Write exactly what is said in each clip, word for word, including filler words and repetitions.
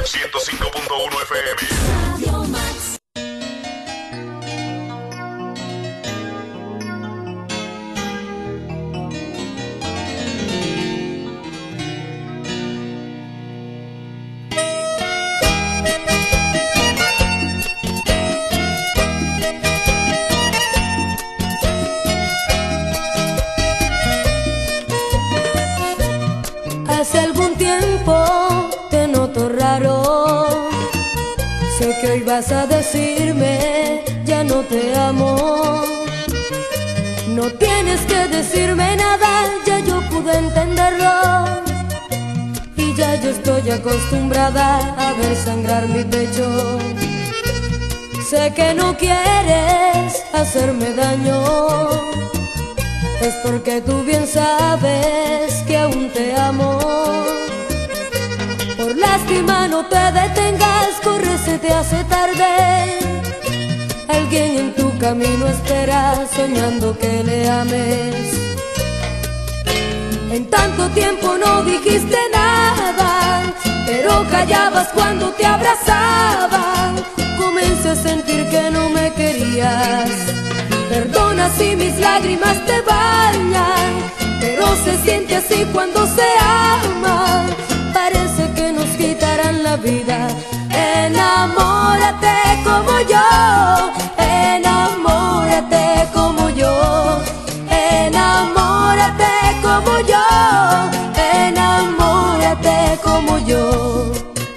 ciento cinco punto uno F M. Radio Max. Hace algún tiempo te noto raro. Sé que hoy vas a decirme ya no te amo. No tienes que decirme nada, ya yo pude entenderlo. Y ya yo estoy acostumbrada a ver sangrar mi pecho. Sé que no quieres hacerme daño, es porque tú bien sabes que aún te amo. Por lástima no te detengas, corre, se te hace tarde. Alguien en tu camino espera, soñando que le ames. En tanto tiempo no dijiste nada, pero callabas cuando te abrazaba. Comencé a sentir que no me querías. Perdona si mis lágrimas te bañan, pero se siente así cuando se ama. Parece que nos quitarán la vida. Enamórate como yo, enamórate como yo, enamórate como yo, enamórate como yo.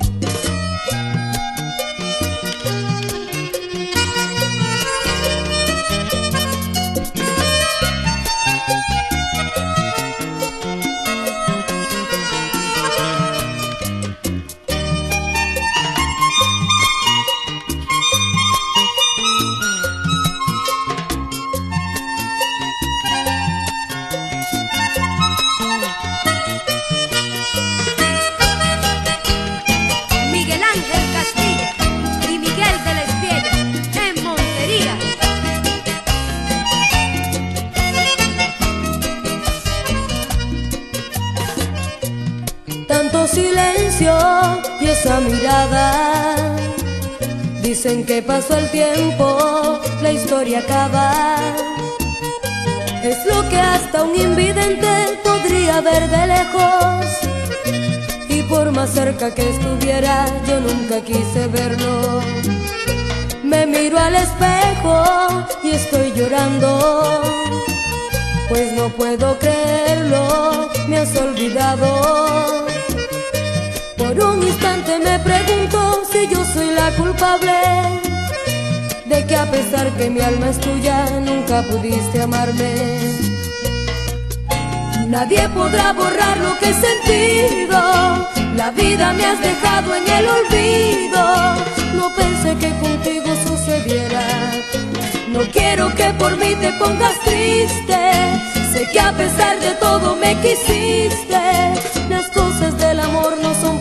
Silencio y esa mirada, dicen que pasó el tiempo, la historia acaba. Es lo que hasta un invidente podría ver de lejos, y por más cerca que estuviera yo nunca quise verlo. Me miro al espejo y estoy llorando, pues no puedo creerlo, me has olvidado. Por un instante me pregunto si yo soy la culpable de que a pesar que mi alma es tuya nunca pudiste amarme. Nadie podrá borrar lo que he sentido, la vida me has dejado en el olvido. No pensé que contigo sucediera, no quiero que por mí te pongas triste. Sé que a pesar de todo me quisiste, las cosas del amor no son